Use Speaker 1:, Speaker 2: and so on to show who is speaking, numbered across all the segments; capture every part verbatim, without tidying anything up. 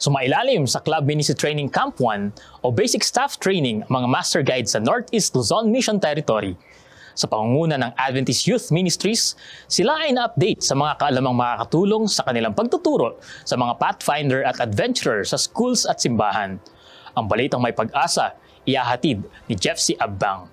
Speaker 1: Sumailalim sa Club Ministry Training Camp one o Basic Staff Training ang mga Master Guides sa Northeast Luzon Mission Territory. Sa pangunguna ng Adventist Youth Ministries, sila ay na-update sa mga kaalamang makakatulong sa kanilang pagtuturo sa mga pathfinder at adventurer sa schools at simbahan. Ang balitang may pag-asa, ihahatid ni Jeffsy Abbang.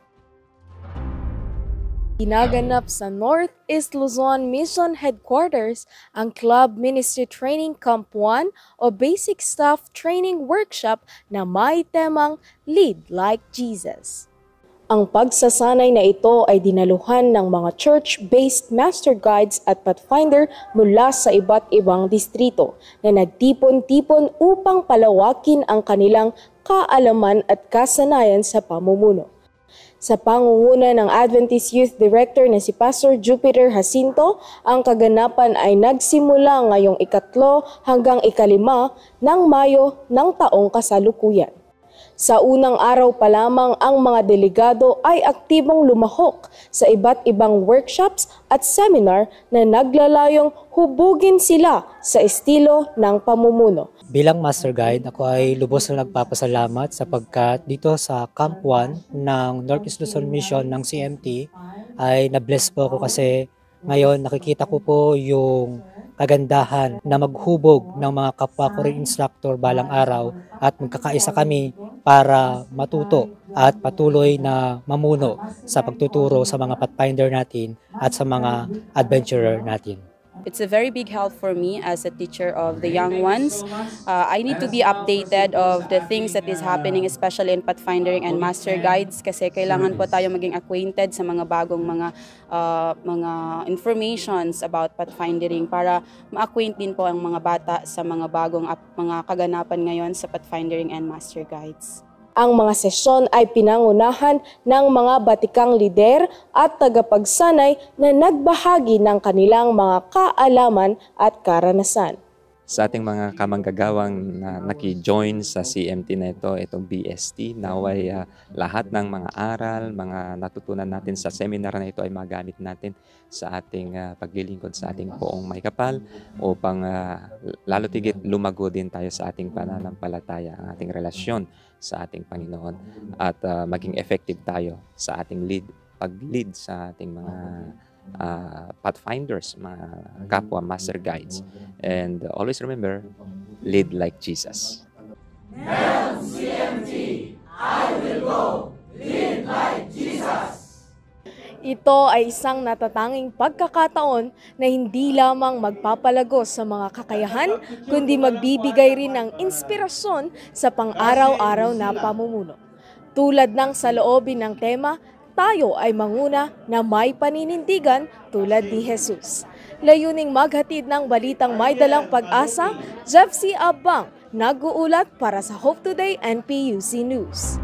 Speaker 2: Ginaganap sa Northeast Luzon Mission Headquarters ang Club Ministry Training Camp one o Basic Staff Training Workshop na may temang Lead Like Jesus. Ang pagsasanay na ito ay dinaluhan ng mga church-based master guides at pathfinder mula sa iba't ibang distrito na nagtipon-tipon upang palawakin ang kanilang kaalaman at kasanayan sa pamumuno. Sa pangunguna ng Adventist Youth Director na si Pastor Jupiter Jacinto, ang kaganapan ay nagsimula ngayong ikatlo hanggang ikalima ng Mayo ng taong kasalukuyan. Sa unang araw pa lamang, ang mga delegado ay aktibong lumahok sa iba't ibang workshops at seminar na naglalayong hubugin sila sa estilo ng pamumuno.
Speaker 3: Bilang Master Guide, ako ay lubos na nagpapasalamat sapagkat dito sa Camp one ng Northeast Luzon Mission ng C M T ay na-bless po ako kasi ngayon nakikita ko po yung kagandahan na maghubog ng mga kapwa ko rin instructor balang araw at magkakaisa kami para matuto at patuloy na mamuno sa pagtuturo sa mga pathfinder natin at sa mga adventurer natin.
Speaker 4: It's a very big help for me as a teacher of the young ones. Uh, I need to be updated of the things that is happening, especially in pathfinding and master guides, kasi kailangan po tayo maging acquainted sa mga bagong mga uh, mga informations about pathfinding para ma-acquaint din po ang mga bata sa mga bagong mga kaganapan ngayon sa pathfinding and master guides.
Speaker 2: Ang mga sesyon ay pinangunahan ng mga batikang lider at tagapagsanay na nagbahagi ng kanilang mga kaalaman at karanasan.
Speaker 5: Sa ating mga kamanggagawang na naki-join sa C M T na ito, itong B S T, naway uh, lahat ng mga aral, mga natutunan natin sa seminar na ito ay magamit natin sa ating uh, paglilingkod sa ating poong may kapal upang uh, lalo tigit lumago din tayo sa ating pananampalataya, ang ating relasyon sa ating Panginoon at uh, maging effective tayo sa ating lead, pag-lead sa ating mga Uh, pathfinders, mga kapwa master guides. And uh, always remember, lead like Jesus.
Speaker 6: N C M T, I will go, lead like Jesus.
Speaker 2: Ito ay isang natatanging pagkakataon na hindi lamang magpapalago sa mga kakayahan, kundi magbibigay rin ng inspirasyon sa pang-araw-araw na pamumuno. Tulad ng saloobin ng tema, tayo ay manguna na may paninindigan tulad ni Jesus. Layuning maghatid ng balitang may dalang pag-asa, Jeffsy Abbang, nag-uulat para sa Hope Today N P U C News.